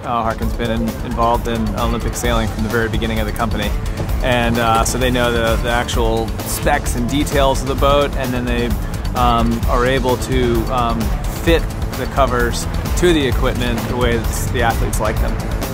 Harken's been involved in Olympic sailing from the very beginning of the company. And so they know the actual specs and details of the boat, and then they are able to fit the covers to the equipment the way that the athletes like them.